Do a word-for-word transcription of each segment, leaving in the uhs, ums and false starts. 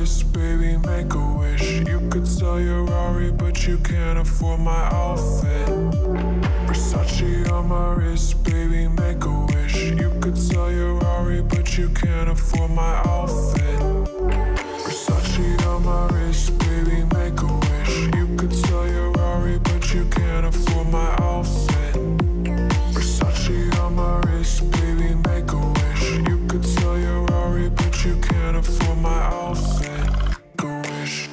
wrist, baby, make a wish. You could sell your Rari, but you can't afford my outfit. Versace on my wrist, baby, make a wish. You could sell your Rari, but you can't afford my outfit. Versace on my wrist, baby, make a wish. You could sell your Rari, but you can't afford my outfit. Versace on my wrist, baby, make a wish. You could sell your Rari, but you can't afford my outfit. Make a wish.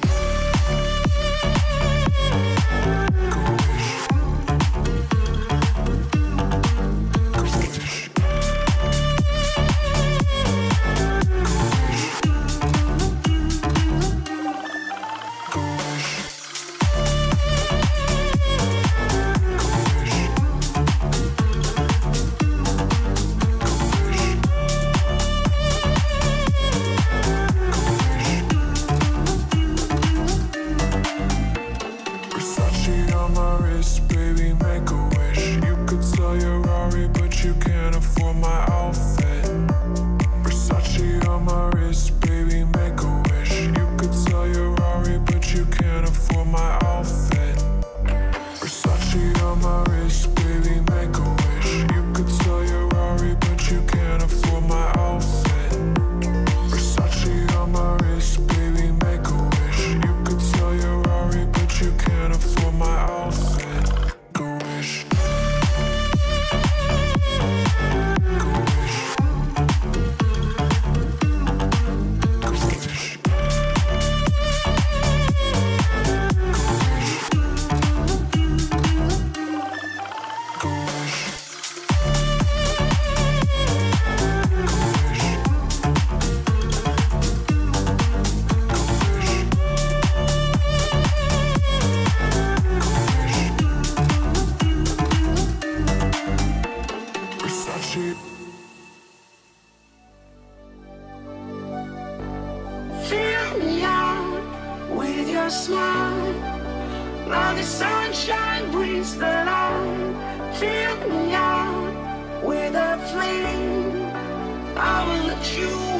Fill me out with your smile. Now the sunshine brings the light. Fill me out with a flame. I will let you